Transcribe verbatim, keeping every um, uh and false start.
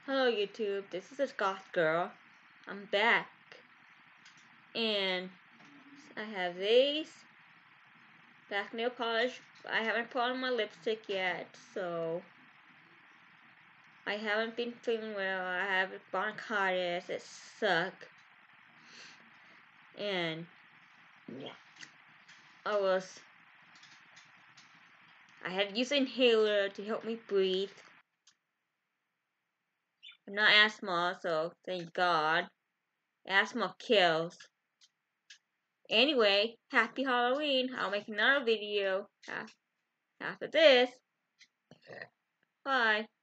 Hello YouTube, this is this Goth girl. I'm back. And I have these black nail polish. I haven't put on my lipstick yet, so I haven't been feeling well. I have bronchitis. It sucks. And I was I had to use an inhaler to help me breathe. I'm not asthma, so thank God. Asthma kills. Anyway, happy Halloween. I'll make another video after this. Bye.